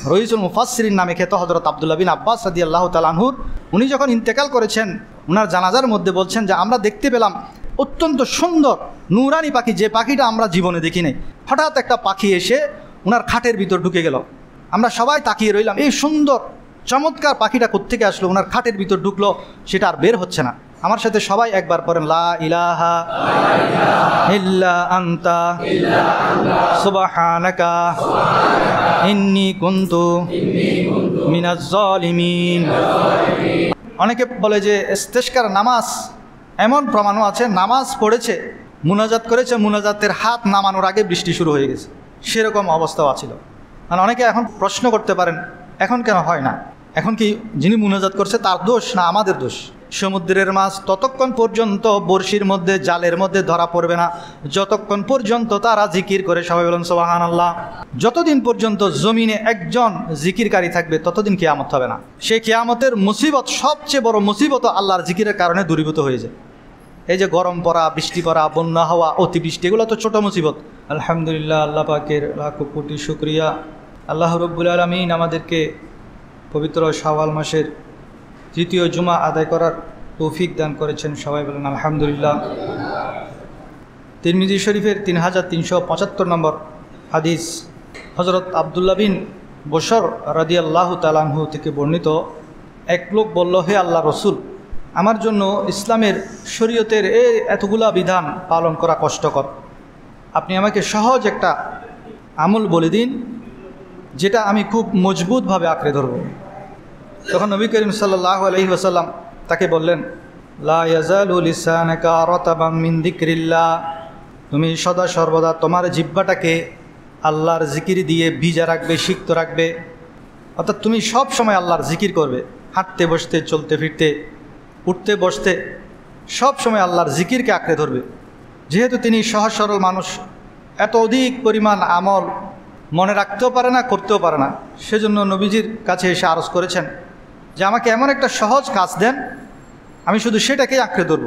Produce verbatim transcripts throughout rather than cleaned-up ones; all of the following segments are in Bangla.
রইসুল মুফাসসিরিন নামে খ্যাত হযরত আব্দুল্লাহ বিন আব্বাস রাদিয়াল্লাহু তাআলা আনহুর, উনি যখন ইন্তেকাল করেছেন ওনার জানাজার মধ্যে বলছেন যে আমরা দেখতে পেলাম অত্যন্ত সুন্দর নূরানি পাখি, যে পাখিটা আমরা জীবনে দেখি নাই। হঠাৎ একটা পাখি এসে ওনার খাটের ভিতর ঢুকে গেল। আমরা সবাই তাকিয়ে রইলাম, এই সুন্দর চমৎকার পাখিটা কোত্থেকে আসলো, ওনার খাটের ভিতর ঢুকলো, সেটা আর বের হচ্ছে না। আমার সাথে সবাই একবার পড়েন, লা ইলাহা ইল্লা আনতা সুবহানাকা ইন্নী কুনতু মিনাজ জালিমিন। অনেকে বলে যে ইস্তেশকার নামাজ, এমন প্রমাণও আছে নামাজ পড়েছে, মুনাজাত করেছে, মুনাজাতের হাত নামানোর আগে বৃষ্টি শুরু হয়ে গেছে, সেরকম অবস্থাও আছিল। মানে অনেকে এখন প্রশ্ন করতে পারেন এখন কেন হয় না, এখন কি যিনি মুনাজাত করছে তার দোষ না আমাদের দোষ? সমুদ্রের মাছ ততক্ষণ পর্যন্ত বড়শির মধ্যে জালের মধ্যে ধরা পড়বে না যতক্ষণ পর্যন্ত তারা জিকির করে, সবাই বলেন সুবহানাল্লাহ। যতদিন পর্যন্ত জমিনে একজন জিকিরকারী থাকবে ততদিন কিয়ামত হবে না। সেই কিয়ামতের মুসিবত, সবচেয়ে বড় মুসিবত আল্লাহর জিকিরের কারণে দূরীভূত হয়ে যায়। এই যে গরম পড়া, বৃষ্টি পড়া, বন্যা হওয়া, অতিবৃষ্টি, এগুলো তো ছোট মুসিবত। আলহামদুলিল্লাহ, আল্লাহ পাকের লাখো কোটি শুকরিয়া। আল্লাহ রব্বুল আলামিন আমাদেরকে পবিত্র শাওয়াল মাসের তৃতীয় জুমা আদায় করার তৌফিক দান করেছেন, সবাই বলেন আলহামদুলিল্লাহ। তিরমিজি শরীফের তিন হাজার তিনশো পঁচাত্তর নম্বর হাদিস, হজরত আবদুল্লাহ বিন বশর রাদিয়াল্লাহু তাআলা আনহু থেকে বর্ণিত, এক লোক বলল, হে আল্লাহ রসুল, আমার জন্য ইসলামের শরীয়তের এই এতগুলা বিধান পালন করা কষ্টকর, আপনি আমাকে সহজ একটা আমল বলে দিন যেটা আমি খুব মজবুতভাবে আঁকড়ে ধরব। তখন নবী করিম সাল্লাল্লাহু আলাইহি ওয়াসাল্লাম তাকে বললেন, লা ইয়াজালু লিসানাকা রাতাবাম মিন যিকরিল্লাহ, তুমি সদা সর্বদা তোমার জিহ্বাটাকে আল্লাহর জিকির দিয়ে ভিজা রাখবে, সিক্ত রাখবে। অর্থাৎ তুমি সব সময় আল্লাহর জিকির করবে, হাঁটতে বসতে, চলতে ফিরতে, উঠতে বসতে, সব সময় আল্লাহর জিকিরকে আঁকড়ে ধরবে। যেহেতু তিনি সহজ সরল মানুষ, এত অধিক পরিমাণ আমল মনে রাখতেও পারে না, করতেও পারে না, সেজন্য নবীজির কাছে এসে আরজ করেছেন যে আমাকে এমন একটা সহজ কাজ দেন, আমি শুধু সেটাকেই আঁকড়ে ধরব।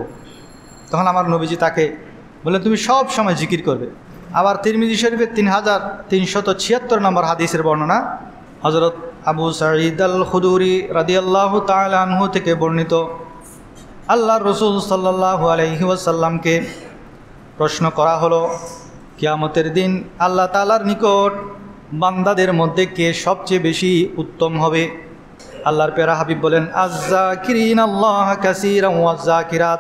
তখন আমার নবীজি তাকে বললেন, তুমি সব সময় জিকির করবে। আবার তিরমিজি শরীফের তিন হাজার তিনশত ছিয়াত্তর নম্বর হাদিসের বর্ণনা, হজরত আবু সাঈদ আল খুদরি রাদিয়াল্লাহু তাআলা আনহু থেকে বর্ণিত, আল্লাহর রাসূল সাল্লাল্লাহু আলাইহি ওয়াসাল্লামকে প্রশ্ন করা হলো, কিয়ামতের দিন আল্লাহ তাআলার নিকট বান্দাদের মধ্যে কে সবচেয়ে বেশি উত্তম হবে? আল্লাহর প্যারা হাবিব বলেন, আয-যাকিরিন আল্লাহ কাসীরান ওয়াজ-যাকিরাত,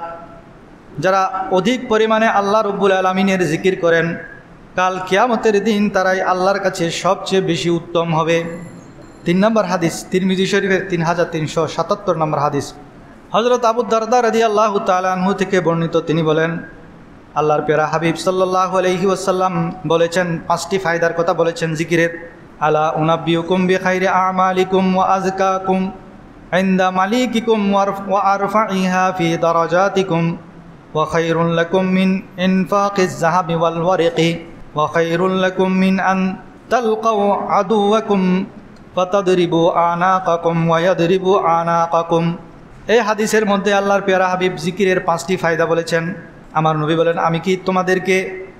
যারা অধিক পরিমাণে আল্লাহ রব্বুল আলামিনের জিকির করেন, কাল কিয়ামতের দিন তারাই আল্লাহর কাছে সবচেয়ে বেশি উত্তম হবে। তিন নম্বর হাদিস, তিরমিজি শরীফের তিন হাজার তিনশো সাতাত্তর নম্বর হাদিস, হজরত আবু দারদা রাদিয়াল্লাহু তাআলা আনহু থেকে বর্ণিত, তিনি বলেন, আল্লাহর প্যারা হাবিব সাল্লাল্লাহু আলাইহি ওয়াসাল্লাম বলেছেন, পাঁচটি ফায়দার কথা বলেছেন জিকিরের। আলা উনাব্বিউকুম বিখাইরি আমালিকুম ওয়া আযকাকুম ইনদা মালিকিকুম ওয়া আরফাইহা ফি দারাজাতিকুম ওয়া খায়রুল লাকুম মিন ইনফাকিজ যাহাবি ওয়াল ওয়ারিকি ওয়া খায়রুল লাকুম মিন আন তালকাউ আদুওয়াকুম ফাতাদরিবু আনাকাকুম ওয়া ইয়াদরিবু আনাকাকুম। এই হাদিসের মধ্যে আল্লাহর প্যারা হাবিব জিকিরের পাঁচটি ফায়দা বলেছেন। আমার নবী বলেন, আমি কি তোমাদেরকে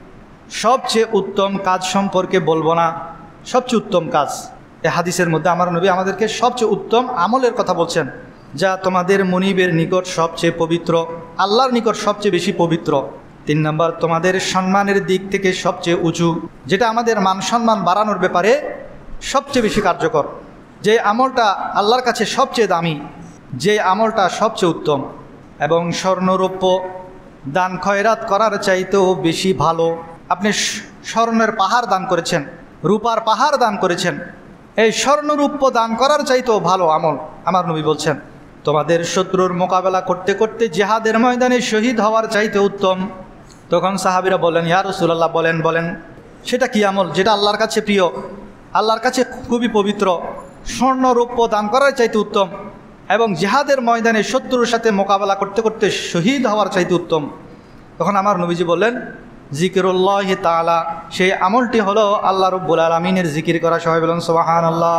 সবচেয়ে উত্তম কাজ সম্পর্কে বলবো না? সবচেয়ে উত্তম কাজ, এই হাদিসের মধ্যে আমার নবী আমাদেরকে সবচেয়ে উত্তম আমলের কথা বলছেন, যা তোমাদের মনিবের নিকট সবচেয়ে পবিত্র, আল্লাহর নিকট সবচেয়ে বেশি পবিত্র। তিন নম্বর, তোমাদের সম্মানের দিক থেকে সবচেয়ে উঁচু, যেটা আমাদের মান সম্মান বাড়ানোর ব্যাপারে সবচেয়ে বেশি কার্যকর, যে আমলটা আল্লাহর কাছে সবচেয়ে দামি, যে আমলটা সবচেয়ে উত্তম, এবং স্বর্ণরৌপ্য দান খয়রাত করার চাইতেও বেশি ভালো। আপনি স্বর্ণের পাহাড় দান করেছেন, রূপার পাহাড় দান করেছেন, এই স্বর্ণরূপ্য দান করার চাইতেও ভালো আমল আমার নবী বলছেন। তোমাদের শত্রুর মোকাবেলা করতে করতে জিহাদের ময়দানে শহীদ হওয়ার চাইতে উত্তম। তখন সাহাবীরা বলেন, ইয়া রাসূলুল্লাহ, বলেন বলেন সেটা কি আমল যেটা আল্লাহর কাছে প্রিয়, আল্লাহর কাছে খুবই পবিত্র, স্বর্ণরৌপ্য দান করার চাইতে উত্তম, এবং জিহাদের ময়দানে শত্রুর সাথে মোকাবেলা করতে করতে শহীদ হওয়ার চাইতে উত্তম? তখন আমার নবীজি বললেন, জিকিরুল্লাহি তাআলা, সেই আমলটি হলো আল্লাহ রব্বুল আলামিনের জিকির করা। সবাই বলেন সুবহানাল্লাহ।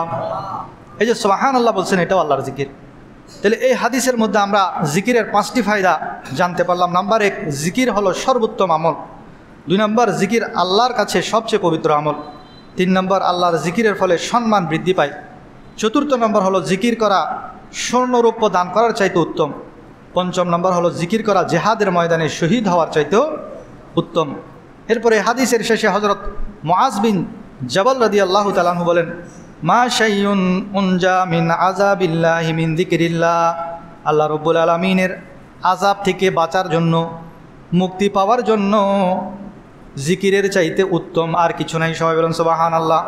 এই যে সুবহানাল্লাহ বলছেন, এটাও আল্লাহর জিকির। তাহলে এই হাদিসের মধ্যে আমরা জিকিরের পাঁচটি ফায়দা জানতে পারলাম। নাম্বার এক, জিকির হলো সর্বোত্তম আমল। দুই নম্বর, জিকির আল্লাহর কাছে সবচেয়ে পবিত্র আমল। তিন নম্বর আল্লাহর জিকিরের ফলে সম্মান বৃদ্ধি পায়। চতুর্থ নম্বর হলো জিকির করা স্বর্ণরৌপ্য দান করার চাইতে উত্তম। পঞ্চম নম্বর হলো জিকির করা জেহাদের ময়দানে শহীদ হওয়ার চাইতেও উত্তম। এরপরে হাদিসের শেষে হজরত মুআজ বিন জাবাল রাদিয়াল্লাহু তাআলা আনহু বলেন, মা শাইউন উনজা মিন আযাবিল্লাহি মিন যিকরিল্লাহ, আল্লাহ রাব্বুল আলামিনের আযাব থেকে বাঁচার জন্য, মুক্তি পাওয়ার জন্য জিকিরের চাইতে উত্তম আর কিছু নাই। সবাই বলেন সুবহানাল্লাহ।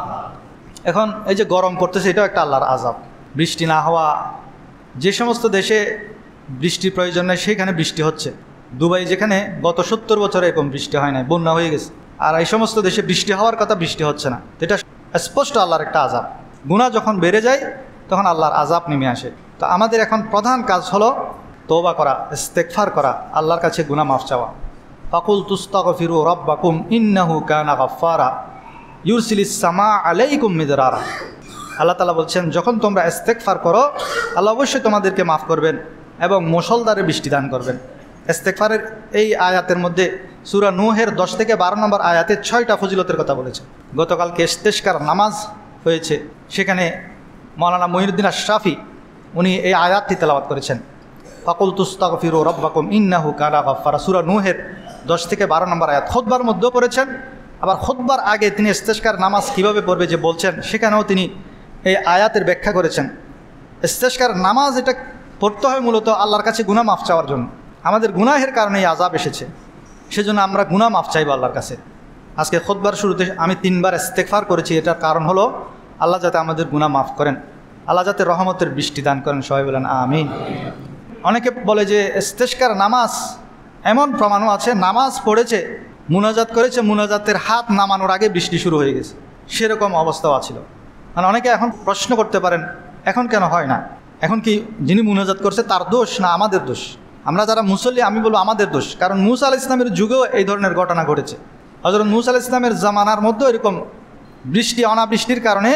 এখন এই যে গরম করতেছে, এটাও একটা আল্লাহর আযাব। বৃষ্টি না হওয়া, যে সমস্ত দেশে বৃষ্টির প্রয়োজন নেই সেখানে বৃষ্টি হচ্ছে। দুবাই যেখানে গত সত্তর বছরে এরকম বৃষ্টি হয় নাই, বন্যা হয়ে গেছে, আর এই সমস্ত দেশে বৃষ্টি হওয়ার কথা বৃষ্টি হচ্ছে না। এটা স্পষ্ট আল্লাহর একটা আযাব। গুনাহ যখন বেড়ে যায় তখন আল্লাহর আযাব নেমে আসে। তো আমাদের এখন প্রধান কাজ হলো তওবা করা, ইস্তেগফার করা, আল্লাহর কাছে গুনাহ মাফ চাওয়া। ফাকুল তুস্তাগফিরু রাব্বাকুম ইন্নাহু কানা গাফফারা ইউরসিলিস সামা আলাইকুম মিদরারা। আল্লাহ তাআলা বলছেন, যখন তোমরা ইস্তেগফার করো আল্লাহ অবশ্যই তোমাদেরকে মাফ করবেন এবং মুষলধারে বৃষ্টি দান করবেন। ইস্তেগফারের এই আয়াতের মধ্যে সূরা নূহের দশ থেকে বারো নম্বর আয়াতে ছয়টা ফজিলতের কথা বলেছে। গতকালকে ইস্তেশকার নামাজ হয়েছে, সেখানে মাওলানা মুঈনুদ্দিন আশরাফি উনি এই আয়াতটি তেলাওয়াত করেছেন। ফাকুল তুস্তাগফিরু রাব্বাকুম ইন্নাহু কানা গাফফারা, সূরা নূহের দশ থেকে বারো নম্বর আয়াত। খুতবার মধ্যেও পড়েছেন, আবার খুতবার আগে তিনি ইস্তেশকার নামাজ কীভাবে পড়বে যে বলছেন, সেখানেও তিনি এই আয়াতের ব্যাখ্যা করেছেন। ইস্তেশকার নামাজ এটা পড়তে হয় মূলত আল্লাহর কাছে গুনাহ মাফ চাওয়ার জন্য। আমাদের গুনাহের কারণে এই আযাব এসেছে, সেজন্য আমরা গুনাহ মাফ চাইব আল্লাহর কাছে। আজকে খুতবার শুরুতে আমি তিনবার ইস্তেগফার করেছি, এটার কারণ হলো আল্লাহ যাতে আমাদের গুনাহ মাফ করেন, আল্লাহ যাতে রহমতের বৃষ্টি দান করেন। সবাই বলেন আমিন। অনেকে বলে যে ইস্তেশকার নামাজ, এমন প্রমাণও আছে নামাজ পড়েছে, মুনাজাত করেছে, মুনাজাতের হাত নামানোর আগে বৃষ্টি শুরু হয়ে গেছে, সেরকম অবস্থাও আছিল। মানে অনেকে এখন প্রশ্ন করতে পারেন, এখন কেন হয় না? এখন কি যিনি মুনাজাত করছে তার দোষ না আমাদের দোষ? আমরা যারা মুসল্লি, আমি বলবো আমাদের দোষ। কারণ মূসা আলাইহিস সালামের যুগেও এই ধরনের ঘটনা ঘটেছে। হযরত মূসা আলাইহিস সালামের জামানার মধ্যেও এরকম বৃষ্টি অনাবৃষ্টির কারণে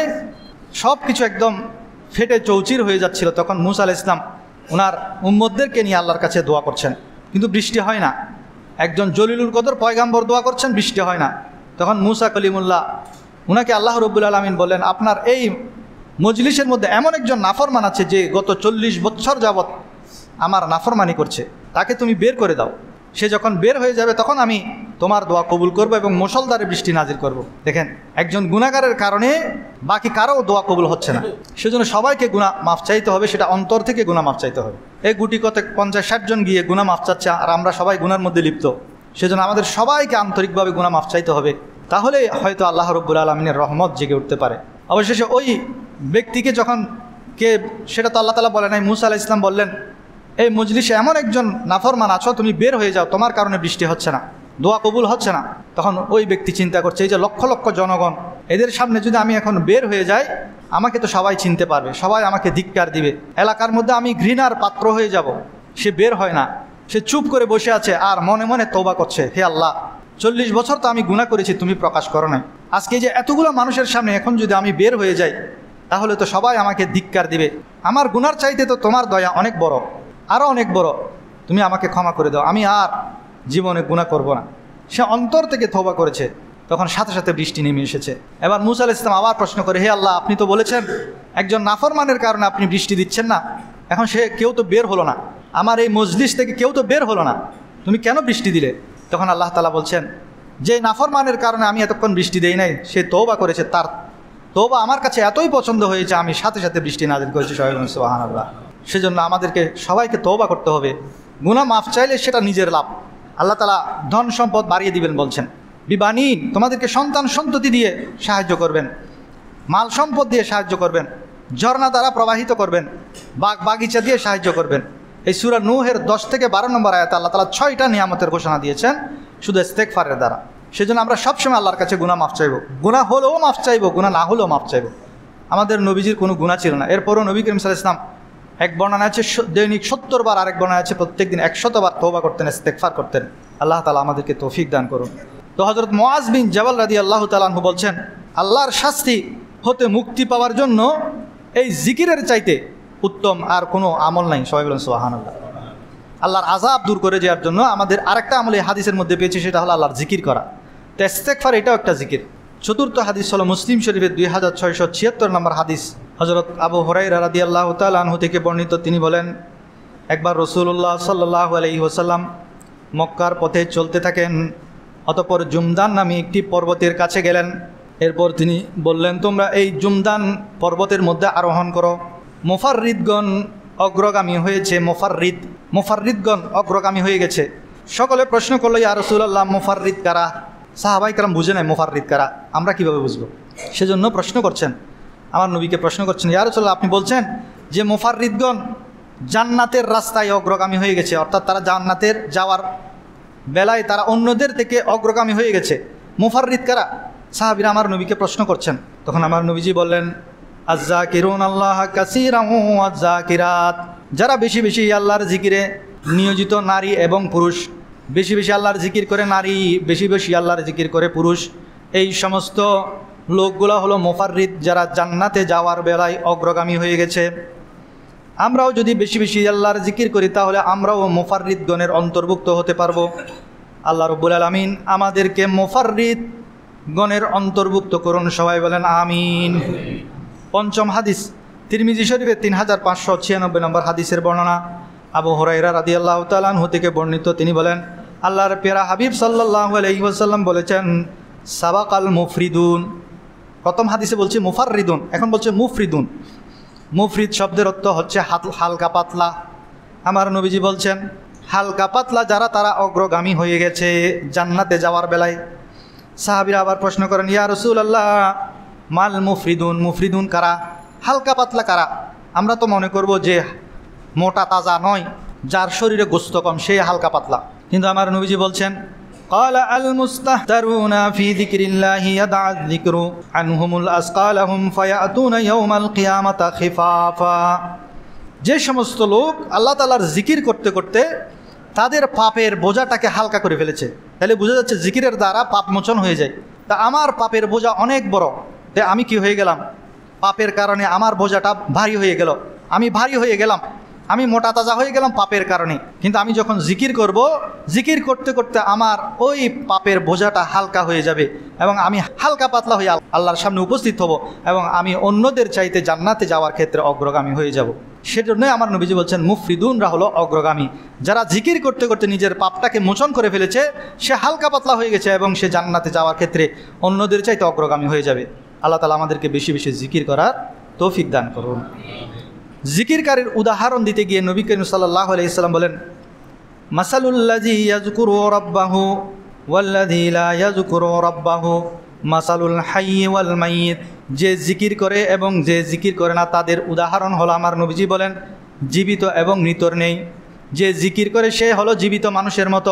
সব কিছু একদম ফেটে চৌচির হয়ে যাচ্ছিল। তখন মূসা আলাইহিস সালাম ওনার উম্মতদেরকে নিয়ে আল্লাহর কাছে দোয়া করছেন, কিন্তু বৃষ্টি হয় না। একজন জলিলুল কদর পয়গাম্বর দোয়া করছেন, বৃষ্টি হয় না। তখন মূসা কলিমুল্লাহ ওনাকে আল্লাহ রাব্বুল আলামিন বলেন, আপনার এই মজলিসের মধ্যে এমন একজন নাফরমান আছে যে গত চল্লিশ বছর যাবৎ আমার নাফরমানি করছে, তাকে তুমি বের করে দাও। সে যখন বের হয়ে যাবে তখন আমি তোমার দোয়া কবুল করব এবং মুষলধারে বৃষ্টি নাজিল করব। দেখেন, একজন গুনাহগারের কারণে বাকি কারো দোয়া কবুল হচ্ছে না। সেজন্য সবাইকে গুনাহ মাফ চাইতে হবে, সেটা অন্তর থেকে গুনাহ মাফ চাইতে হবে। এই গুটি কত পঞ্চাশ ষাট জন গিয়ে গুনাহ মাফ চাচ্ছে, আর আমরা সবাই গুনার মধ্যে লিপ্ত। সেজন্য আমাদের সবাইকে আন্তরিকভাবে গুনাহ মাফ চাইতে হবে, তাহলে হয়তো আল্লাহ রাব্বুল আলামিনের রহমত জেগে উঠতে পারে। অবশেষে ওই ব্যক্তিকে যখন কে, সেটা তো আল্লাহ তাআলা বলে নাই, মূসা আলাইহিস সালাম বললেন, এই মজলিসে এমন একজন নাফরমান আছো, তুমি বের হয়ে যাও, তোমার কারণে বৃষ্টি হচ্ছে না, দোয়া কবুল হচ্ছে না। তখন ওই ব্যক্তি চিন্তা করছে, এই যে লক্ষ লক্ষ জনগণ, এদের সামনে যদি আমি এখন বের হয়ে যাই, আমাকে তো সবাই চিনতে পারবে, সবাই আমাকে ধিক্কার দিবে, এলাকার মধ্যে আমি ঘৃণার পাত্র হয়ে যাব। সে বের হয় না, সে চুপ করে বসে আছে আর মনে মনে তওবা করছে, হে আল্লাহ, চল্লিশ বছর তো আমি গুনাহ করেছি, তুমি প্রকাশ করো নাই। আজকে যে এতগুলো মানুষের সামনে এখন যদি আমি বের হয়ে যাই, তাহলে তো সবাই আমাকে ধিক্কার দিবে। আমার গুনার চাইতে তো তোমার দয়া অনেক বড়, আরও অনেক বড়, তুমি আমাকে ক্ষমা করে দাও, আমি আর জীবনে গুনাহ করব না। সে অন্তর থেকে তওবা করেছে, তখন সাথে সাথে বৃষ্টি নেমে এসেছে। এবার মূসা আলাইহিস সালাম আবার প্রশ্ন করে, হে আল্লাহ, আপনি তো বলেছেন একজন নাফরমানের কারণে আপনি বৃষ্টি দিচ্ছেন না, এখন সে কেউ তো বের হলো না, আমার এই মজলিস থেকে কেউ তো বের হলো না, তুমি কেন বৃষ্টি দিলে? তখন আল্লাহ তাআলা বলছেন, যে নাফরমানের কারণে আমি এতক্ষণ বৃষ্টি দেই নাই, সে তওবা করেছে, তার তওবা আমার কাছে এতই পছন্দ হয়েছে, আমি সাথে সাথে বৃষ্টি নাজিল করেছি। সবাই বলেন সুবহানাল্লাহ। সেজন্য আমাদেরকে সবাইকে তওবা করতে হবে। গুনাহ মাফ চাইলে সেটা নিজের লাভ, আল্লাহ তাআলা ধন সম্পদ বাড়িয়ে দিবেন বলছেন। বিবানীন, তোমাদেরকে সন্তান সন্ততি দিয়ে সাহায্য করবেন, মাল সম্পদ দিয়ে সাহায্য করবেন, ঝর্ণা দ্বারা প্রবাহিত করবেন, বাগ বাগিচা দিয়ে সাহায্য করবেন। এই সূরা নূহের দশ থেকে বারো নম্বর আয়াতে আল্লাহ তাআলা ছয়টা নিয়ামতের ঘোষণা দিয়েছেন শুধু ইস্তেগফারের দ্বারা। সেজন্য আমরা সবসময় আল্লাহর কাছে গুনাহ মাফ চাইব, গুনাহ হলেও মাফ চাইব, গুনাহ না হলেও মাফ চাইব। আমাদের নবীজির কোনো গুনাহ ছিল না, এরপরও নবী করিম সাল্লাল্লাহু আলাইহি ওয়াসাল্লাম এক বর্ণনা আছে দৈনিক সত্তর বার, আরেক বর্ণনা আছে প্রত্যেক দিন একশত বার তওবা করতেন, ইস্তেগফার করতেন। আল্লাহ তাআলা আমাদেরকে তৌফিক দান করুন। তো হযরত মুআজ বিন জাবাল রাদিয়াল্লাহু তাআলা আনহু বলছেন, আল্লাহর শাস্তি হতে মুক্তি পাওয়ার জন্য এই জিকিরের চাইতে উত্তম আর কোনো আমল নাই। সবাই বলেন সুবহানাল্লাহ। আল্লাহর আযাব দূর করে যাওয়ার জন্য আমাদের আরেকটা আমল এই হাদিসের মধ্যে পেয়েছি, সেটা হলো আল্লাহর জিকির করা। তো ইস্তেগফার এটাও একটা জিকির। চতুর্থ হাদিস হলো মুসলিম শরীফের দুই হাজার ছয়শো ছিয়াত্তর নম্বর হাদিস। হজরত আবু হুরায়রা রাদিয়াল্লাহু তাআলা আনহু থেকে বর্ণিত, তিনি বলেন, একবার রাসূলুল্লাহ সাল্লাল্লাহু আলাইহি ওয়াসাল্লাম মক্কার পথে চলতে থাকেন। অতঃপর জুমদান নামে একটি পর্বতের কাছে গেলেন। এরপর তিনি বললেন, তোমরা এই জুমদান পর্বতের মধ্যে আরোহণ করো। মুফাররিদগণ অগ্রগামী হয়েছে। মুফাররিদ মুফাররিদগণ অগ্রগামী হয়ে গেছে। সকলে প্রশ্ন করলো, ইয়া রাসূলুল্লাহ, মুফাররিদ কারা? সাহাবাই কেরাম বুঝে নেয় মুফাররিদ কারা, আমরা কিভাবে বুঝবো? সেজন্য প্রশ্ন করছেন, আমার নবীকে প্রশ্ন করছেন, ইয়া রাসূলুল্লাহ, আপনি বলছেন যে মুফাররিদগণ জান্নাতের রাস্তায় অগ্রগামী হয়ে গেছে, অর্থাৎ তারা জান্নাতের যাওয়ার বেলায় তারা অন্যদের থেকে অগ্রগামী হয়ে গেছে। মুফাররিদ কারা? সাহাবীরা আমার নবীকে প্রশ্ন করছেন। তখন আমার নবীজি বললেন, আয-যাকিরুন আল্লাহ কাসীরান ওয়া আয-যাকিরাত, যারা বেশি বেশি আল্লাহর জিকিরে নিয়োজিত নারী এবং পুরুষ, বেশি বেশি আল্লাহর জিকির করে নারী, বেশি বেশি আল্লাহর জিকির করে পুরুষ, এই সমস্ত লোকগুলো হলো মুফাররিদ, যারা জান্নাতে যাওয়ার বেলায় অগ্রগামী হয়ে গেছে। আমরাও যদি বেশি বেশি আল্লাহর জিকির করি তাহলে আমরাও মুফাররিদগণের অন্তর্ভুক্ত হতে পারবো। আল্লাহ রাব্বুল আলামিন আমাদেরকে মুফাররিদগণের অন্তর্ভুক্ত করুন, সবাই বলেন আমিন। পঞ্চম হাদিস তিরমিজি শরীফের তিন হাজার পাঁচশো ছিয়ানব্বই নম্বর হাদিসের বর্ণনা। আবু হুরায়রা রাদিয়াল্লাহু তাআলা আনহু থেকে বর্ণিত, তিনি বলেন, আল্লাহর প্যারা হাবিব সাল্লাল্লাহু আলাইহি ওয়াসাল্লাম বলেছেন, সাবাকাল মুফরিদুন। প্রথম হাদিসে বলছে মুফাররিদুন, এখন বলছে মুফরিদুন। মুফরিদ শব্দের অর্থ হচ্ছে হালকা পাতলা। আমার নবীজি বলছেন, হালকা পাতলা যারা, তারা অগ্রগামী হয়ে গেছে জান্নাতে যাওয়ার বেলায়। সাহাবীরা আবার প্রশ্ন করেন, ইয়া রাসূলুল্লাহ, মাল মুফরিদুন, মুফরিদুন কারা? হালকা পাতলা কারা? আমরা তো মনে করব যে মোটা তাজা নয়, যার শরীরে গোস্ত কম, সে হালকা পাতলা। কিন্তু আমার নবীজি বলছেন, قال المستهترون في ذكر الله يدع الذكر عنهم الأثقالهم فيأتون يوم القيامة خفافا। যে সমস্ত লোক আল্লাহ তাআলার জিকির করতে করতে তাদের পাপের বোঝাটাকে হালকা করে ফেলেছে, তাহলে বোঝা যাচ্ছে জিকিরের দ্বারা পাপ মোচন হয়ে যায়। তা আমার পাপের বোঝা অনেক বড়, তে আমি কি হয়ে গেলাম? পাপের কারণে আমার বোঝাটা ভারী হয়ে গেল, আমি ভারী হয়ে গেলাম, আমি মোটা তাজা হয়ে গেলাম পাপের কারণে। কিন্তু আমি যখন জিকির করব, জিকির করতে করতে আমার ওই পাপের বোঝাটা হালকা হয়ে যাবে এবং আমি হালকা পাতলা হয়ে আল্লাহর সামনে উপস্থিত হব এবং আমি অন্যদের চাইতে জান্নাতে যাওয়ার ক্ষেত্রে অগ্রগামী হয়ে যাব। সেজন্যই আমার নবীজি বলছেন, মুফরিদুনরা হলো অগ্রগামী, যারা জিকির করতে করতে নিজের পাপটাকে মোচন করে ফেলেছে, সে হালকা পাতলা হয়ে গেছে এবং সে জান্নাতে যাওয়ার ক্ষেত্রে অন্যদের চাইতে অগ্রগামী হয়ে যাবে। আল্লাহ তাআলা আমাদেরকে বেশি বেশি জিকির করার তৌফিক দান করুন। জিকিরকারীর উদাহরণ দিতে গিয়ে নবী করিম সাল্লাল্লাহু আলাইহি সাল্লাম বলেন, মাসালুল্লাযী ইয়াযকুরু রাব্বাহু ওয়াল্লাযী লা ইয়াযকুরু রাব্বাহু মাসালুল হাইয়্যি ওয়াল মাইয়িত। যে জিকির করে এবং যে জিকির করে না, তাদের উদাহরণ হলো, আমার নবীজি বলেন, জীবিত এবং মৃতর নেই। যে জিকির করে সে হলো জীবিত মানুষের মতো,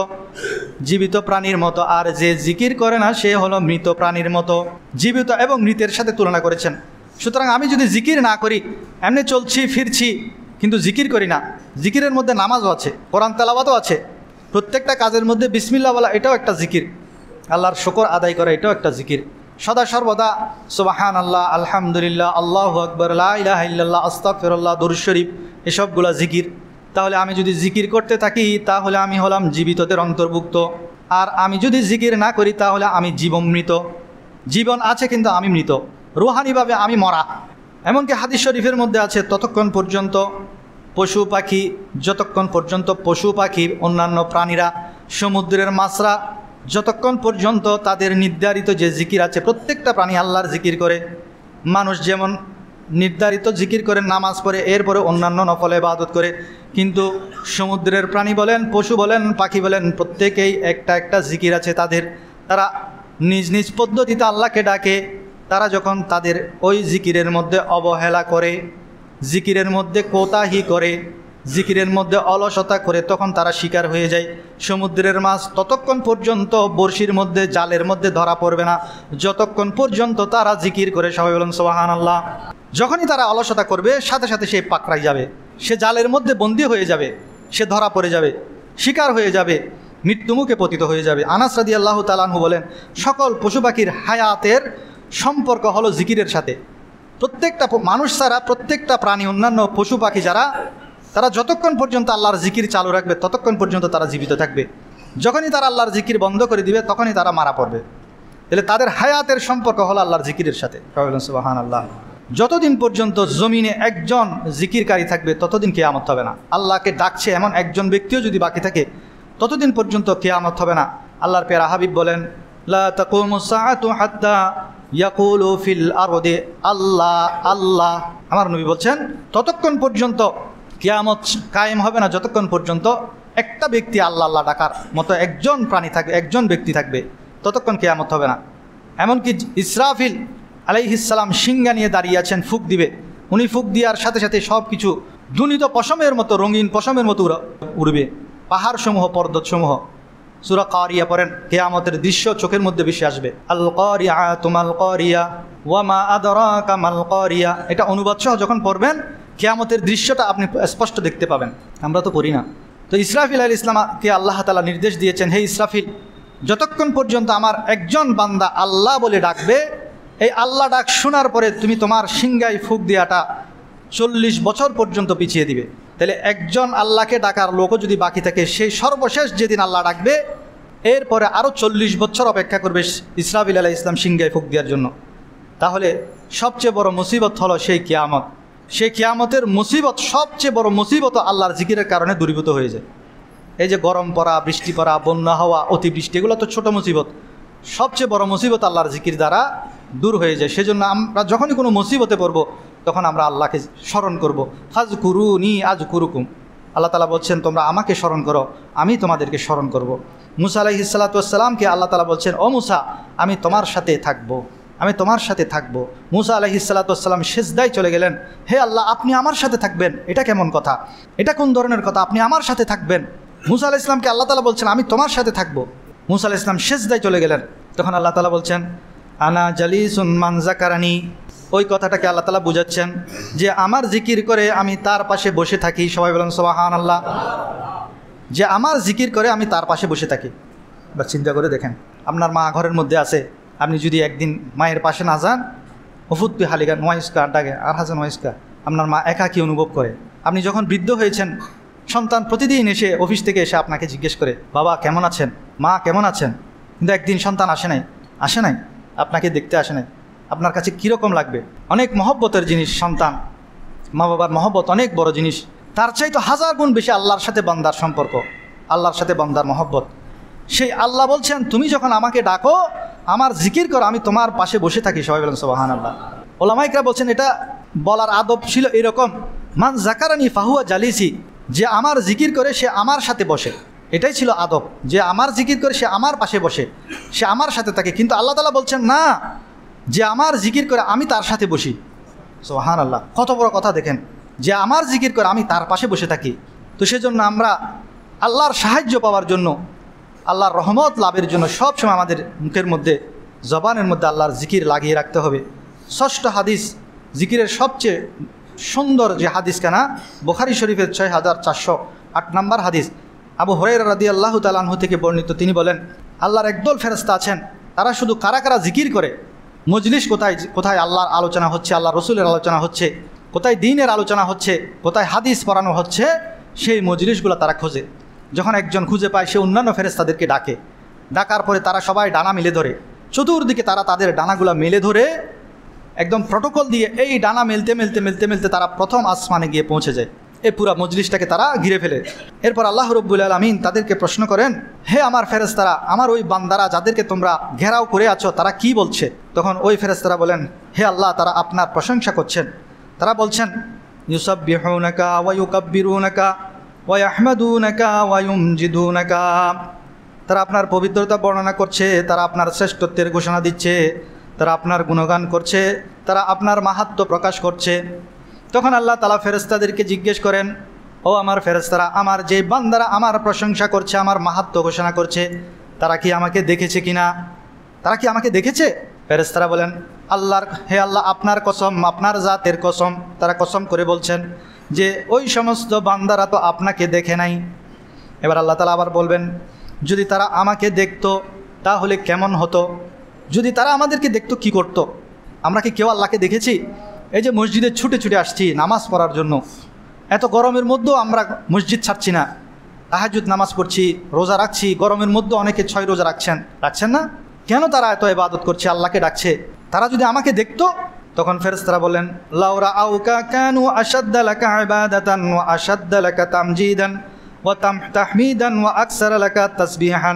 জীবিত প্রাণীর মতো, আর যে জিকির করে না সে হলো মৃত প্রাণীর মতো। জীবিত এবং মৃতের সাথে তুলনা করেছেন। সুতরাং আমি যদি জিকির না করি, এমনি চলছি ফিরছি কিন্তু জিকির করি না, জিকিরের মধ্যে নামাজও আছে, কোরআন তেলাওয়াতও আছে, প্রত্যেকটা কাজের মধ্যে বিসমিল্লাহ বলা এটাও একটা জিকির, আল্লাহর শুকর আদায় করা এটাও একটা জিকির, সদা সর্বদা সুবহান আল্লাহ, আলহামদুলিল্লাহ, আল্লাহু আকবার, লা ইলাহা ইল্লাল্লাহ, আস্তাগফিরুল্লাহ, দরুদ শরীফ, এসবগুলা জিকির। তাহলে আমি যদি জিকির করতে থাকি তাহলে আমি হলাম জীবিতদের অন্তর্ভুক্ত, আর আমি যদি জিকির না করি তাহলে আমি জীবন মৃত। জীবন আছে কিন্তু আমি মৃত, রুহানিভাবে আমি মরা। এমনকি হাদিস শরীফের মধ্যে আছে, ততক্ষণ পর্যন্ত পশু পাখি, যতক্ষণ পর্যন্ত পশু পাখি, অন্যান্য প্রাণীরা, সমুদ্রের মাছরা, যতক্ষণ পর্যন্ত তাদের নির্ধারিত যে জিকির আছে, প্রত্যেকটা প্রাণী আল্লাহর জিকির করে। মানুষ যেমন নির্ধারিত জিকির করে, নামাজ পড়ে, এরপরে অন্যান্য নফল ইবাদত করে, কিন্তু সমুদ্রের প্রাণী বলেন, পশু বলেন, পাখি বলেন, প্রত্যেকেই একটা একটা জিকির আছে তাদের। তারা নিজ নিজ পদ্ধতিতে আল্লাহকে ডাকে। তারা যখন তাদের ওই জিকিরের মধ্যে অবহেলা করে, জিকিরের মধ্যে কোতাহি করে, জিকিরের মধ্যে অলসতা করে, তখন তারা শিকার হয়ে যায়। সমুদ্রের মাছ ততক্ষণ পর্যন্ত বড়শির মধ্যে, জালের মধ্যে ধরা পড়বে না যতক্ষণ পর্যন্ত তারা জিকির করে। সবাই বলেন সুবহানাল্লাহ। যখনই তারা অলসতা করবে, সাথে সাথে সে পাকড়াই যাবে, সে জালের মধ্যে বন্দী হয়ে যাবে, সে ধরা পড়ে যাবে, শিকার হয়ে যাবে, মৃত্যুমুখে পতিত হয়ে যাবে। আনাস রাদিয়াল্লাহু তাআলা আনহু বলেন, সকল পশু পাখির হায়াতের সম্পর্ক হলো জিকিরের সাথে। প্রত্যেকটা মানুষ ছাড়া প্রত্যেকটা প্রাণী, অন্যান্য পশু পাখি যারা, তারা যতক্ষণ পর্যন্ত আল্লাহর জিকির চালু রাখবে ততক্ষণ পর্যন্ত তারা জীবিত থাকবে। যখনই তারা আল্লাহর জিকির বন্ধ করে দিবে তখনই তারা মারা পড়বে। তাহলে তাদের হায়াতের সম্পর্ক হলো আল্লাহর জিকিরের সাথে। সুবহানাল্লাহ। যতদিন পর্যন্ত জমিনে একজন জিকিরকারী থাকবে ততদিন কিয়ামত হবে না। আল্লাহকে ডাকছে এমন একজন ব্যক্তিও যদি বাকি থাকে ততদিন পর্যন্ত কিয়ামত হবে না। আল্লাহর প্যারা হাবিব বলেন, লা তাকুমুস সাআতু হাত্তা ইয়াকুলু ফিল আরদি আল্লাহ আল্লাহ। আমার নবী বলছেন ততক্ষণ পর্যন্ত কিয়ামত কায়েম হবে না যতক্ষণ পর্যন্ত একটা ব্যক্তি আল্লাহ আল্লাহ ডাকার মতো একজন প্রাণী থাকবে, একজন ব্যক্তি থাকবে, ততক্ষণ কিয়ামত হবে না। এমনকি ইসরাফিল আলাইহিস সালাম সিংহা নিয়ে দাঁড়িয়ে আছেন, ফুঁক দিবে। উনি ফুঁক দেওয়ার সাথে সাথে সব কিছু দুনিত পশমের মতো, রঙিন পশমের মতো উড়বে। পাহাড়সমূহ, পর্বতসমূহ। সূরা কারিয়া পড়েন, কিয়ামতের দৃশ্য চোখের মধ্যে বেশি আসবে। আল কারিআতু মাল কারিয়া ওয়া মা আদরাকা মাল কারিয়া। এটা অনুবাদ সহ যখন পড়বেন কিয়ামতের দৃশ্যটা আপনি স্পষ্ট দেখতে পাবেন। আমরা তো পড়ি না। তো ইসরাফিল আলাইহিস ইসলামকে আল্লাহ তাআলা নির্দেশ দিয়েছেন, হে ইসরাফিল, যতক্ষণ পর্যন্ত আমার একজন বান্দা আল্লাহ বলে ডাকবে, এই আল্লাহ ডাক শোনার পরে তুমি তোমার সিংহায় ফুঁক দেওয়াটা চল্লিশ বছর পর্যন্ত পিছিয়ে দিবে। তাহলে একজন আল্লাহকে ডাকার লোকও যদি বাকি থাকে, সেই সর্বশেষ যেদিন আল্লাহ ডাকবে এরপরে আরও চল্লিশ বছর অপেক্ষা করবে ইসরাফিল আলাইহিস ইসলাম সিংহায় ফুঁক দেওয়ার জন্য। তাহলে সবচেয়ে বড় মুসিবত হলো সেই কিয়ামত। সেই কিয়ামতের মুসিবত, সবচেয়ে বড় মুসিবত আল্লাহর জিকিরের কারণে দূরীভূত হয়ে যায়। এই যে গরম পড়া, বৃষ্টি পড়া, বন্যা হওয়া, অতিবৃষ্টি, এগুলো তো ছোটো মুসিবত। সবচেয়ে বড় মুসিবত আল্লাহর জিকির দ্বারা দূর হয়ে যায়। সেজন্য আমরা যখনই কোনো মুসিবতে পড়ব তখন আমরা আল্লাহকে স্মরণ করব। ফাজকুরুনি আযকুরুকুম। আল্লাহ তাআলা বলছেন, তোমরা আমাকে স্মরণ করো, আমি তোমাদেরকে স্মরণ করব। মুসা আলাইহিস সালাতু ওয়াস সালামকে আল্লাহ তাআলা বলছেন, ও মুসা, আমি তোমার সাথে থাকবো, আমি তোমার সাথে থাকবো। মুসা আলাইহিস সালাতু ওয়াস সালাম সিজদায় চলে গেলেন। হে আল্লাহ, আপনি আমার সাথে থাকবেন, এটা কেমন কথা? এটা কোন ধরনের কথা? আপনি আমার সাথে থাকবেন? মুসা আলাইহিস সালামকে আল্লাহ তাআলা বলছেন, আমি তোমার সাথে থাকবো। মুসা আলাইহিস সালাম সিজদায় চলে গেলেন। তখন আল্লাহ তাআলা বলছেন, আনা জালিসুন মান যাকারানি। ওই কথাটাকে আল্লাহ তাআলা বুঝাচ্ছেন যে আমার জিকির করে আমি তার পাশে বসে থাকি। সবাই বলেন সুবহানাল্লাহ। যে আমার জিকির করে আমি তার পাশে বসে থাকি। বা চিন্তা করে দেখেন, আপনার মা ঘরের মধ্যে আছে, আপনি যদি একদিন মায়ের পাশে না যান, ওফুত্তি হালিকা নোয়াইস্কা ডাকে আর হাজার নোয়াইস্কা, আপনার মা একাকী অনুভব করে। আপনি যখন বৃদ্ধ হয়েছেন, সন্তান প্রতিদিন এসে অফিস থেকে এসে আপনাকে জিজ্ঞেস করে, বাবা কেমন আছেন, মা কেমন আছেন। কিন্তু একদিন সন্তান আসে নাই, আসে নাই আপনাকে দেখতে আসে নাই, আপনার কাছে কীরকম লাগবে? অনেক মহব্বতের জিনিস সন্তান, মা বাবার মহব্বত অনেক বড় জিনিস। তার চাইতে হাজার গুণ বেশি আল্লাহর সাথে বান্দার সম্পর্ক, আল্লাহর সাথে বান্দার মহব্বত। সেই আল্লাহ বলছেন, তুমি যখন আমাকে ডাকো, আমার জিকির করো, আমি তোমার পাশে বসে থাকি। সবাই বলেন সুবহানাল্লাহ। ওলামা ইকরাম বলছেন এটা বলার আদব ছিল এরকম, মান যাকারানি ফাহুয়া জালিসি, যে আমার জিকির করে সে আমার সাথে বসে। এটাই ছিল আদব, যে আমার জিকির করে সে আমার পাশে বসে, সে আমার সাথে থাকে। কিন্তু আল্লাহ তাআলা বলছেন না, যে আমার জিকির করে আমি তার সাথে বসি। সুবহানাল্লাহ, কত বড় কথা দেখেন, যে আমার জিকির করে আমি তার পাশে বসে থাকি। তো সেজন্য আমরা আল্লাহর সাহায্য পাওয়ার জন্য, আল্লাহর রহমত লাভের জন্য সবসময় আমাদের মুখের মধ্যে, জবানের মধ্যে আল্লাহর জিকির লাগিয়ে রাখতে হবে। ষষ্ঠ হাদিস, জিকিরের সবচেয়ে সুন্দর যে হাদিস কেনা, বুখারী শরীফের ছয় হাজার চারশো আট নম্বর হাদিস, আবু হুরায়রা রাদিয়াল্লাহু তাআলা আনহু থেকে বর্ণিত। তিনি বলেন, আল্লাহর একদল ফেরেশতা আছেন, তারা শুধু কারা কারা জিকির করে, মজলিস কোথায় কোথায় আল্লাহর আলোচনা হচ্ছে, আল্লাহ রসুলের আলোচনা হচ্ছে, কোথায় দ্বীনের আলোচনা হচ্ছে, কোথায় হাদিস পড়ানো হচ্ছে, সেই মজলিসগুলো তারা খোঁজে। যখন একজন খুঁজে পায়, সে অন্যান্য ফেরেশতাদেরকে ডাকে। ডাকার পরে তারা সবাই ডানা মেলে ধরে, চতুর্দিকে তারা তাদের ডানাগুলো মেলে ধরে একদম প্রটোকল দিয়ে এই ডানা মেলতে মেলতে মেলতে মেলতে তারা প্রথম আসমানে গিয়ে পৌঁছে যায়। এই পুরা মজলিসটাকে তারা ঘিরে ফেলে। এরপর আল্লাহ রাব্বুল আলামিন তাদেরকে প্রশ্ন করেন, হে আমার ফেরেশতারা, আমার ওই বান্দারা যাদেরকে তোমরা ঘেরাও করে আছো, তারা কি বলছে? তখন ওই ফেরেশতারা বলেন, হে আল্লাহ, তারা আপনার প্রশংসা করছেন। তারা বলছেন, ইউসাব্বিহুনাকা ওয়া ইউকাব্বিরুনাকা ওয়া ইয়াহমাদুনাকা ওয়া ইউমজিদুনাকা। তারা আপনার পবিত্রতা বর্ণনা করছে, তারা আপনার শ্রেষ্ঠত্বের ঘোষণা দিচ্ছে, তারা আপনার গুণগান করছে, তারা আপনার মাহাত্ম্য প্রকাশ করছে। তখন আল্লাহ তাআলা ফেরেশতাদেরকে জিজ্ঞেস করেন, ও আমার ফেরেশতারা, আমার যে বান্দারা আমার প্রশংসা করছে, আমার মাহাত্ম্য ঘোষণা করছে, তারা কি আমাকে দেখেছে কিনা? তারা কি আমাকে দেখেছে? ফেরেশতারা বলেন, আল্লাহর, হে আল্লাহ, আপনার কসম, আপনার জাতের কসম। তারা কসম করে বলছেন যে ওই সমস্ত বান্দারা তো আপনাকে দেখে নাই। এবার আল্লাহ তাআলা আবার বলবেন, যদি তারা আমাকে দেখতো তাহলে কেমন হতো? যদি তারা আমাদেরকে দেখতো কি করত? আমরা কি কেউ আল্লাহকে দেখেছি? এই যে মসজিদে ছুটে ছুটে আসছি নামাজ পড়ার জন্য, এত গরমের মধ্যেও আমরা মসজিদ ছাড়ছি না, তাহাজ্জুদ নামাজ পড়ছি, রোজা রাখছি। গরমের মধ্যে অনেকে ছয় রোজা রাখছেন, রাখছেন না? কেন তারা এত ইবাদত করছে, আল্লাহকে ডাকছে? তারা যদি আমাকে দেখতো, তখন ফেরেশতারা বললেন, লাউ রাআউকা কানু আশাদ্দা লাকা ইবাদাতান ওয়া আশাদ্দা লাকা তামজিদান ওয়া তাহমিদান ওয়া আকসারা লাকা তাসবিহান।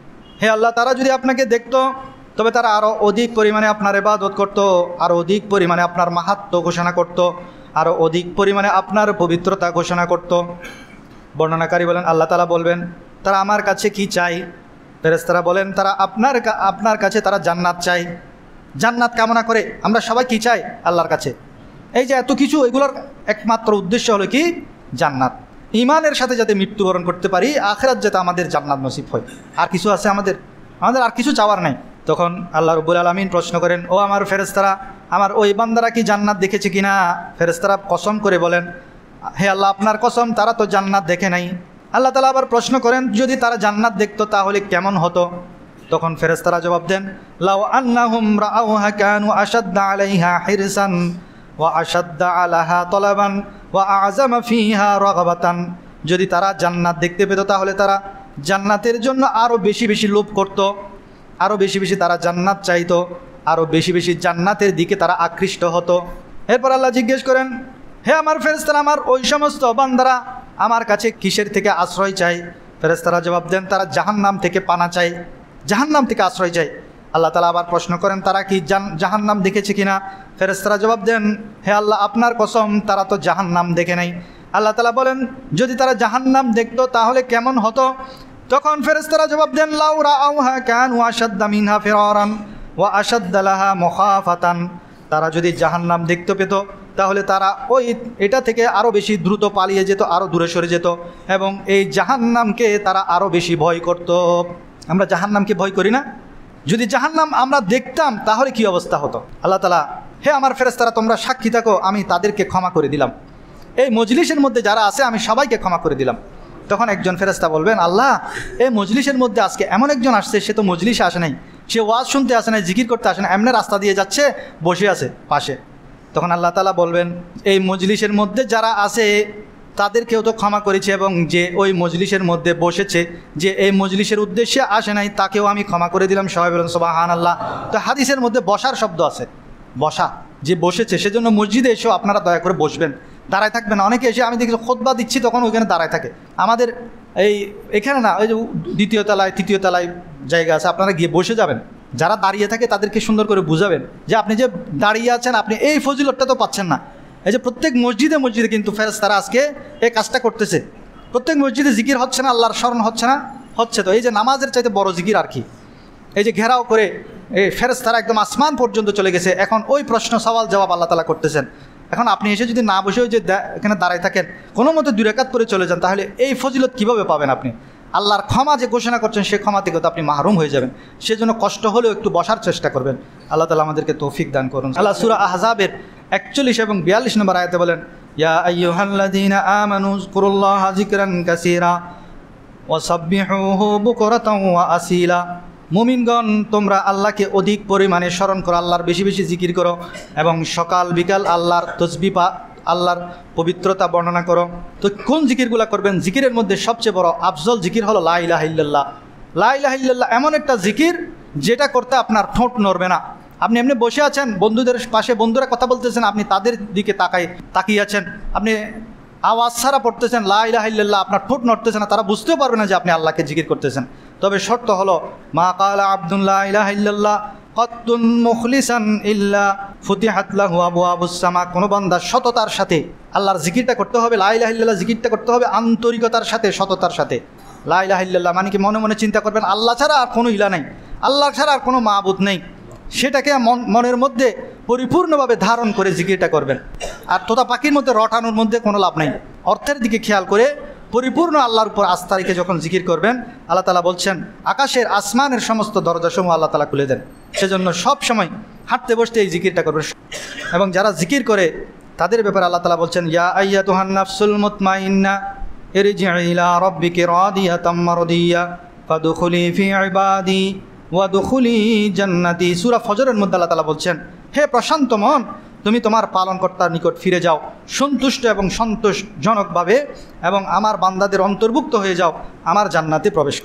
হে আল্লাহ, তারা যদি আপনাকে দেখতো তবে তারা আরও অধিক পরিমাণে আপনার ইবাদত করত, আরও অধিক পরিমাণে আপনার মাহাত্ম্য ঘোষণা করত, আরও অধিক পরিমাণে আপনার পবিত্রতা ঘোষণা করত। বর্ণনাকারী বলেন, আল্লাহ তাআলা বলবেন, তারা আমার কাছে কি চাই? ফেরেশতারা বলেন, তারা আপনার আপনার কাছে তারা জান্নাত চাই, জান্নাত কামনা করে। আমরা সবাই কি চাই? আল্লাহর কাছে। এই যে এত কিছু, এগুলোর একমাত্র উদ্দেশ্য হলো কি? জান্নাত। ঈমানের সাথে যাতে মৃত্যুবরণ করতে পারি, আখিরাত যাতে আমাদের জান্নাত নসিব হয়। আর কিছু আছে আমাদের? আমাদের আর কিছু চাওয়ার নাই। তখন আল্লাহ রাব্বুল আলামিন প্রশ্ন করেন, ও আমার ফেরেশতারা, আমার ওই বান্দারা কি জান্নাত দেখেছে কিনা? ফেরেশতারা কসম করে বলেন, হে আল্লাহ, আপনার কসম, তারা তো জান্নাত দেখে নাই। আল্লাহ তাআলা আবার প্রশ্ন করেন, যদি তারা জান্নাত দেখতো তাহলে কেমন হতো? তখন ফেরেশতারা জবাব দেন, লাউ আন্নাহুম রাআউহা কানু আশাদ্দা আলাইহা হিরসান ওয়া আশাদ্দা আলাহা তলাবান ওয়া আযমা ফিহা রাগাবাতান। যদি তারা জান্নাত দেখতে পেত তাহলে তারা জান্নাতের জন্য আরও বেশি বেশি লোভ করত, আরও বেশি বেশি তারা জান্নাত চাইতো, আরও বেশি বেশি জান্নাতের দিকে তারা আকৃষ্ট হতো। এরপর আল্লাহ জিজ্ঞেস করেন, হে আমার ফেরেশতারা, আমার ওই সমস্ত বান্দারা আমার কাছে কিসের থেকে আশ্রয় চাই? ফেরেশতারা জবাব দেন, তারা জাহান্নাম থেকে পানা চাই, জাহান্নাম থেকে আশ্রয় চাই। আল্লাহ তাআলা আবার প্রশ্ন করেন, তারা কি জাহান্নাম দেখেছে কিনা? ফেরেশতারা জবাব দেন, হে আল্লাহ, আপনার কসম, তারা তো জাহান্নাম দেখে নাই। আল্লাহ তাআলা বলেন, যদি তারা জাহান্নাম দেখতো তাহলে কেমন হতো? তখন ফেরেশতারা জবাব দেন, লাউ রাআউহা কানু আশাদ্দা মিনহা ফিরারান ওয়া আশাদ্দা লাহা মুখাফাতান। তারা যদি জাহান্নাম দেখতে পেত তাহলে তারা ওই এটা থেকে আরও বেশি দ্রুত পালিয়ে যেত, আরও দূরে সরে যেত, এবং এই জাহান্নামকে তারা আরও বেশি ভয় করত। আমরা জাহান্নামকে ভয় করি না? যদি জাহান্নাম আমরা দেখতাম তাহলে কি অবস্থা হতো? আল্লাহ তাআলা, হে আমার ফেরেশতারা, তোমরা সাক্ষী থাকো, আমি তাদেরকে ক্ষমা করে দিলাম। এই মজলিসের মধ্যে যারা আছে আমি সবাইকে ক্ষমা করে দিলাম। তখন একজন ফেরেশতা বলবেন, আল্লাহ, এই মজলিসের মধ্যে আজকে এমন একজন আসছে, সে তো মজলিসে আসে নাই, সে ওয়াজ শুনতে আসে নাই, জিকির করতে আসে না, এমনি রাস্তা দিয়ে যাচ্ছে, বসে আছে পাশে। তখন আল্লাহ তাআলা বলবেন, এই মজলিসের মধ্যে যারা আছে তাদেরকেও তো ক্ষমা করেছে, এবং যে ওই মজলিসের মধ্যে বসেছে, যে এই মজলিসের উদ্দেশ্যে আসে নাই, তাকেও আমি ক্ষমা করে দিলাম। সবাই বলেন সুবহানাল্লাহ। তো হাদিসের মধ্যে বসার শব্দ আছে, বসা, যে বসেছে, সেজন্য মসজিদে এসেও আপনারা দয়া করে বসবেন, দাঁড়ায় থাকবেন। অনেকে এসে আমি দেখি খুতবা দিচ্ছি তখন ওইখানে দাঁড়ায় থাকে। আমাদের এই এখানে না, ওই যে দ্বিতীয় তলায় তৃতীয় তলায় জায়গা আছে, আপনারা গিয়ে বসে যাবেন। যারা দাঁড়িয়ে থাকে তাদেরকে সুন্দর করে বুঝাবেন যে আপনি যে দাঁড়িয়ে আছেন, আপনি এই ফজিলতটা তো পাচ্ছেন না। এই যে প্রত্যেক মসজিদে মসজিদে কিন্তু ফেরেশতারা আজকে এই কাজটা করতেছে। প্রত্যেক মসজিদে জিকির হচ্ছে না, আল্লাহর স্মরণ হচ্ছে না? হচ্ছে। তো এই যে নামাজের চাইতে বড় জিকির আর কি? এই যে ঘেরাও করে এই ফেরেশতারা একদম আসমান পর্যন্ত চলে গেছে, এখন ওই প্রশ্ন সওয়াল জবাব আল্লাহ তাআলা করতেছেন। এখন আপনি এসে যদি না বসেও যে এখানে দাঁড়ায় থাকেন, কোনো মতো দুই রাকাত পরে চলে যান, তাহলে এই ফজিলত কিভাবে পাবেন আপনি? আল্লাহর ক্ষমা যে ঘোষণা করছেন, সে ক্ষমা থেকে তো আপনি মাহরুম হয়ে যাবেন। সেজন্য কষ্ট হলেও একটু বসার চেষ্টা করবেন। আল্লাহ তাআলা আমাদেরকে তৌফিক দান করুন। আল্লাহ সূরা আহজাবের একচল্লিশ এবং বিয়াল্লিশ নম্বর আয়াতে বলেন, ইয়া আইয়ুহাল্লাযীনা আমানু যকুরুল্লাহা যিকরান কাসীরা ওয়া সাব্বিহুহু বুকরাতাও ওয়া আসীলা। মুমিনগণ, তোমরা আল্লাহকে অধিক পরিমাণে স্মরণ করো, আল্লাহর বেশি বেশি জিকির করো, এবং সকাল বিকাল আল্লাহর তসবিহ পা আল্লাহর পবিত্রতা বর্ণনা করো। তো কোন জিকিরগুলো করবেন? জিকিরের মধ্যে সবচেয়ে বড় আফজল জিকির হলো লা ইলাহা ইল্লাল্লাহ। লা ইলাহা ইল্লাল্লাহ এমন একটা জিকির যেটা করতে আপনার ঠোঁট নড়বে না। আপনি এমনি বসে আছেন, বন্ধুদের পাশে বন্ধুরা কথা বলতেছেন, আপনি তাদের দিকে তাকাই তাকিয়ে আছেন, আপনি আওয়াজ ছাড়া পড়তেছেন লা ইলাহা ইল্লাল্লাহ, আপনার ঠোঁট নড়তেছে না, তারা বুঝতেও পারবে না যে আপনি আল্লাহকে জিকির করতেছেন। তবে শর্ত হলো, মা কালা আব্দুল্লাহ ইলাহা ইল্লাল্লাহ কত্তুন মুখলিসান ইল্লা ফুতিহাত লাহু আবওয়াবুস সামা। কোনো বান্দা সততার সাথে আল্লাহর জিকিরটা করতে হবে, লা ইলাহা ইল্লাল্লাহ জিকিরটা করতে হবে আন্তরিকতার সাথে, সততার সাথে। লা ইলাহা ইল্লাল্লাহ মানে কি? মনে মনে চিন্তা করবেন আল্লাহ ছাড়া আর কোনো ইলা নেই, আল্লাহ ছাড়া আর কোনো মাবুদ নেই, সেটাকে মন মনের মধ্যে পরিপূর্ণভাবে ধারণ করে জিকিরটা করবেন। আর তোতা পাখির মধ্যে রটানোর মধ্যে কোনো লাভ নেই। অর্থের দিকে খেয়াল করে পরিপূর্ণ আল্লাহর উপর আস্থা রেখে যখন জিকির করবেন, আল্লাহ তাআলা বলছেন আকাশের আসমানের সমস্ত দরজাসমূহ আল্লাহ তাআলা খুলে দেন। সেজন্য সব সময় হাঁটতে বসতে এই জিকিরটা করবেন। এবং যারা জিকির করে তাদের ব্যাপারে আল্লাহ তাআলা বলছেন, ইয়া আইয়াতুহান নাফসুল মুতমাইন্না ইরজিই ইলা রাব্বিকি রাদিয়াতাম মারদিয়া ফাদখুলি ফি ইবাদি ওয়াদখুলি জান্নাতি। সূরা ফজরের মধ্যে আল্লাহ তাআলা বলছেন, হে প্রশান্ত মন, তুমি তোমার পালনকর্তার নিকট ফিরে যাও সন্তুষ্ট এবং সন্তোষজনকভাবে, এবং আমার বান্দাদের অন্তর্ভুক্ত হয়ে যাও, আমার জান্নাতে প্রবেশ করো।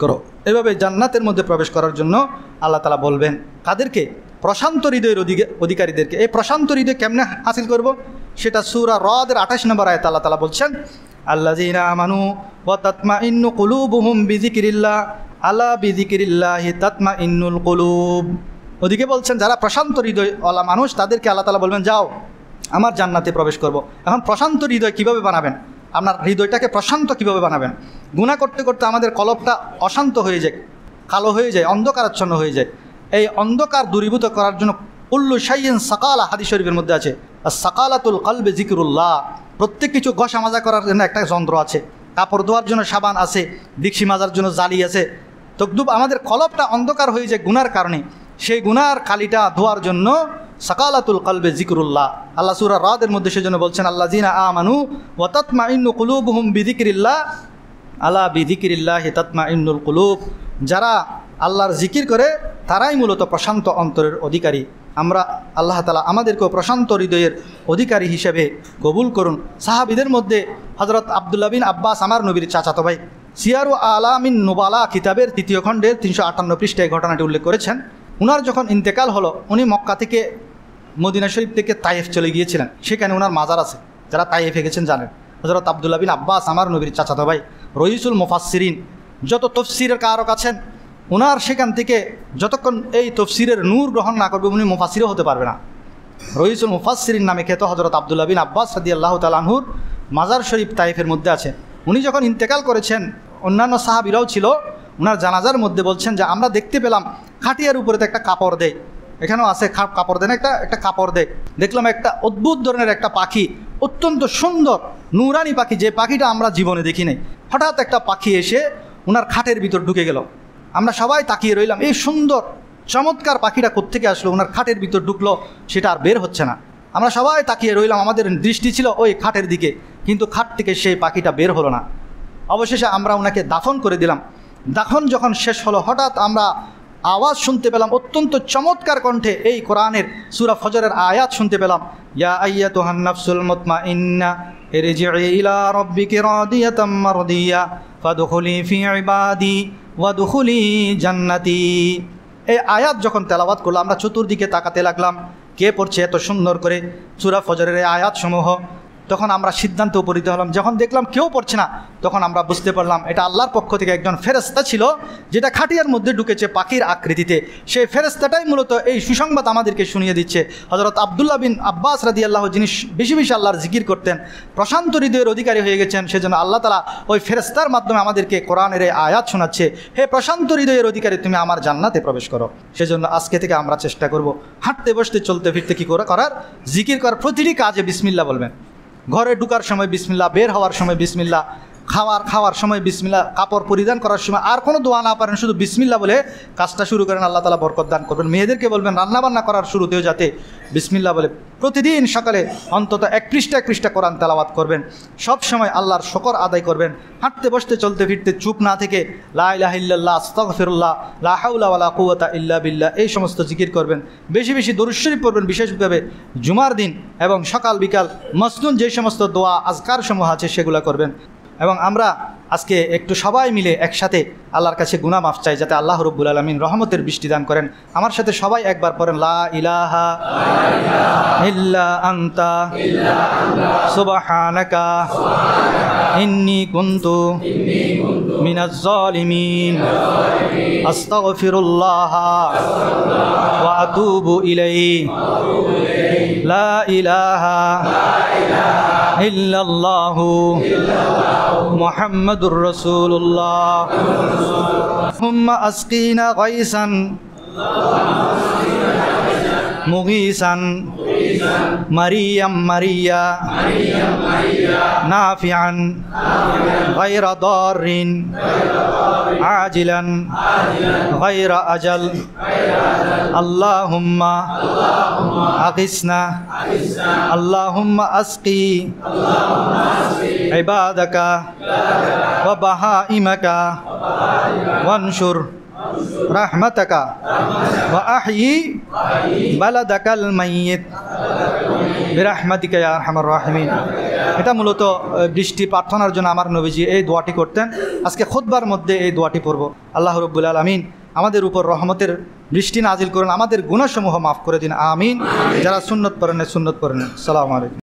এভাবে জান্নাতের মধ্যে প্রবেশ করার জন্য আল্লাহ তাআলা বলবেন। কাদেরকে? প্রশান্ত হৃদয়ের অধিকারীদেরকে। এই প্রশান্ত হৃদয় কেমনে হাসিল করব? সেটা সূরা রদের আঠাশ নম্বর আয়াতে আল্লাহ তাআলা বলছেন, আল্লাযীনা আমানু ওয়া তাতমাইন্নু কুলুবুহুম বিযিকরিল্লাহ আলা বিযিকরিল্লাহি তাতমাইন্নুল কুলুব। ওদিকে বলছেন যারা প্রশান্ত হৃদয়ওয়ালা মানুষ তাদেরকে আল্লাহ তাআলা বলবেন যাও আমার জান্নাতে প্রবেশ করব। এখন প্রশান্ত হৃদয় কিভাবে বানাবেন? আপনার হৃদয়টাকে প্রশান্ত কিভাবে বানাবেন? গুনাহ করতে করতে আমাদের কলবটা অশান্ত হয়ে যায়, কালো হয়ে যায়, অন্ধকারাচ্ছন্ন হয়ে যায়। এই অন্ধকার দূরীভূত করার জন্য কুল্লু শাইইন সাকালা, হাদিস শরীফের মধ্যে আছে, আর সাকালাতুল কলবে জিকিরুল্লাহ। প্রত্যেক কিছু ঘষা মাজা করার জন্য একটা যন্ত্র আছে, কাপড় ধোয়ার জন্য সাবান আছে, ডিক্সি মাজার জন্য জালি আছে। তদ্রুপ আমাদের কলবটা অন্ধকার হয়ে যায় গুনার কারণে, সেই গুনার কালিটা ধোয়ার জন্য সাকালাতুল কলবে জিকিরুল্লাহ। আল্লাহ সূরা রাদের মধ্যে সেজন্য বলছেন আল্লাযীনা আমানু ওয়া তাতমাইন্নু কুলুবুহুম বিযিকরিল্লাহ আলা বিযিকরিল্লাহি তাতমাইন্নুল কুলুব। যারা আল্লাহর জিকির করে তারাই মূলত প্রশান্ত অন্তরের অধিকারী। আমরা আল্লাহ তাআলা আমাদেরকেও প্রশান্ত হৃদয়ের অধিকারী হিসেবে কবুল করুন। সাহাবীদের মধ্যে হযরত আব্দুল্লাহ বিন আব্বাস, আমার নবীর চাচাতো ভাই, সিয়ারু আলামিন নুবালা কিতাবের তৃতীয় খণ্ডের তিনশো আটান্ন পৃষ্ঠায় ঘটনাটি উল্লেখ করেছেন। উনার যখন ইন্তেকাল হলো, উনি মক্কা থেকে মদিনা শরীফ থেকে তায়েফ চলে গিয়েছিলেন। সেখানে ওনার মাজার আছে, যারা তায়েফে গেছেন জানেন। হযরত আব্দুল্লাহ বিন আব্বাস, আমার নবীর চাচাতো ভাই, রইসুল মুফাসসিরিন, যত তফসিরের কারক আছেন, ওনার সেখান থেকে যতক্ষণ এই তফসিরের নূর গ্রহণ না করবে উনি মুফাসসিরও হতে পারবে না। রইসুল মুফাসসিরিন নামে খ্যাত হযরত আব্দুল্লাহ বিন আব্বাস রাদিয়াল্লাহু তাআলা আনহুর মাজার শরীফ তায়েফের মধ্যে আছে। উনি যখন ইন্তেকাল করেছেন, অন্যান্য সাহাবীরাও ছিল, ওনার জানাজার মধ্যে বলছেন যে আমরা দেখতে পেলাম খাটিয়ার উপরে তো একটা কাপড় দেয়, এখানেও আছে কাপড় দেন, একটা একটা কাপড় দেয়। দেখলাম একটা অদ্ভুত ধরনের একটা পাখি, অত্যন্ত সুন্দর নুরানি পাখি, যে পাখিটা আমরা জীবনে দেখি নাই। হঠাৎ একটা পাখি এসে ওনার খাটের ভিতর ঢুকে গেল। আমরা সবাই তাকিয়ে রইলাম, এই সুন্দর চমৎকার পাখিটা কোত্থেকে আসলো, ওনার খাটের ভিতর ঢুকলো, সেটা আর বের হচ্ছে না। আমরা সবাই তাকিয়ে রইলাম, আমাদের দৃষ্টি ছিল ওই খাটের দিকে, কিন্তু খাট থেকে সেই পাখিটা বের হলো না। অবশেষে আমরা ওনাকে দাফন করে দিলাম। দাফন যখন শেষ হলো, হঠাৎ আমরা আওয়াজ শুনতে পেলাম, অত্যন্ত চমৎকার কণ্ঠে এই কোরআনের সূরা ফজরের আয়াত শুনতে পেলাম, ইয়া আইয়াতুহান নাফসুল মুতমাইন্না ইরজিই ইলা রাব্বিকি রাদিয়াতাম মারদিয়া ফাদখুলি ফি ইবাদি ওয়াদখুলি জান্নাতি। এই আয়াত যখন তেলাওয়াত করলাম, আমরা চতুর্দিকে তাকাতে লাগলাম, কে পড়ছে এত সুন্দর করে সূরা ফজরের এই আয়াতসমূহ। তখন আমরা সিদ্ধান্তে উপনীত হলাম, যখন দেখলাম কেউ পড়ছে না, তখন আমরা বুঝতে পারলাম এটা আল্লাহর পক্ষ থেকে একজন ফেরেশতা ছিল, যেটা খাটিয়ার মধ্যে ঢুকেছে পাখির আকৃতিতে। সেই ফেরেশতাটাই মূলত এই সুসংবাদ আমাদেরকে শুনিয়ে দিচ্ছে। হযরত আব্দুল্লাহ বিন আব্বাস রাদিয়াল্লাহু, যিনি বেশি বেশি আল্লাহর জিকির করতেন, প্রশান্ত হৃদয়ের অধিকারী হয়ে গেছেন, সেজন্য আল্লাহ তাআলা ওই ফেরেশতার মাধ্যমে আমাদেরকে কোরআনের এই আয়াত শোনাচ্ছে, হে প্রশান্ত হৃদয়ের অধিকারী, তুমি আমার জান্নাতে প্রবেশ করো। সেজন্য আজকে থেকে আমরা চেষ্টা করব হাঁটতে বসতে চলতে ফিরতে কী করে করার, জিকির করার, প্রতিটি কাজে বিসমিল্লাহ বলবেন। ঘরে ঢুকার সময় বিসমিল্লাহ, বের হওয়ার সময় বিসমিল্লাহ, খাওয়ার খাওয়ার সময় বিসমিল্লাহ, কাপড় পরিধান করার সময় আর কোনো দোয়া না পারেন, শুধু বিসমিল্লাহ বলে কাজটা শুরু করেন, আল্লাহ তাআলা বরকত দান করবেন। মেয়েদেরকে বলবেন রান্নাবান্না করার শুরুতেও যাতে বিসমিল্লাহ বলে প্রতিদিন সকালে অন্তত এক পৃষ্ঠা এক পৃষ্ঠা কোরআন তেলাওয়াত করবেন। সব সময় আল্লাহর শুকর আদায় করবেন। হাঁটতে বসতে চলতে ফিরতে চুপ না থেকে লা ইলাহা ইল্লাল্লাহ, আস্তাগফিরুল্লাহ, লা হাওলা ওয়ালা কুওয়াতা ইল্লা বিল্লাহ, এই সমস্ত জিকির করবেন। বেশি বেশি দরুদ শরীফ পড়বেন, বিশেষভাবে জুমার দিন এবং সকাল বিকাল মসনুন যে সমস্ত দোয়া আজকার সমূহ আছে সেগুলো করবেন। এবং আমরা আজকে একটু সবাই মিলে একসাথে আল্লাহর কাছে গুনাহ মাফ চাই, যাতে আল্লাহ রাব্বুল আলামিন রহমতের বৃষ্টি দান করেন। আমার সাথে সবাই একবার পড়েন, লা ইলাহা ইল্লা আনতা সুবহানাকা ইন্নী কুনতু মিনাজ জালিমিন আস্তাগফিরুল্লাহ ওয়া আতুবু ইলাইহি লা ইলাহা ইল্লাল্লাহু মুহাম্মাদুর রাসূলুল্লাহ। আল্লাহুম্মা আসকিনা গায়সান মুগীসান মারিয়াম মারিয়া নাফিআন গায়রা দারিন আজিলান গায়রা আজাল। আল্লাহুম্মা আকিসনা আল্লাহুম্মা আসকি ইবাদাকা ওয়া বাহাইমাকা ওয়ানশুর রাহমাতাকা ওয়া আহয়ি বালাদাকাল মাইয়িত বিরাহমাতিকা ইয়া আরহামার রাহিমিন। এটা মূলত বৃষ্টি প্রার্থনার জন্য আমার নবীজি এই দোয়াটি করতেন। আজকে খুতবার মধ্যে এই দোয়াটি পড়ব। আল্লাহ রাব্বুল আলামিন আমাদের উপর রহমতের বৃষ্টি নাজিল করুন, আমাদের গুনাহসমূহ মাফ করে দিন, আমিন। যারা সুন্নত পড়েন সুন্নত পড়েন। আসসালামু আলাইকুম।